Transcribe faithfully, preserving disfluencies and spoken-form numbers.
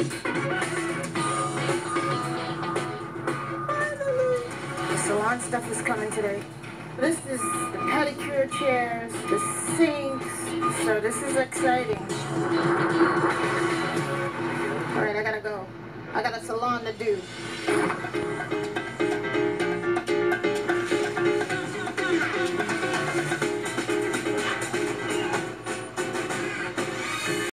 The salon stuff is coming today. This is the pedicure chairs, the sinks, so this is exciting. Alright, I gotta go. I got a salon to do.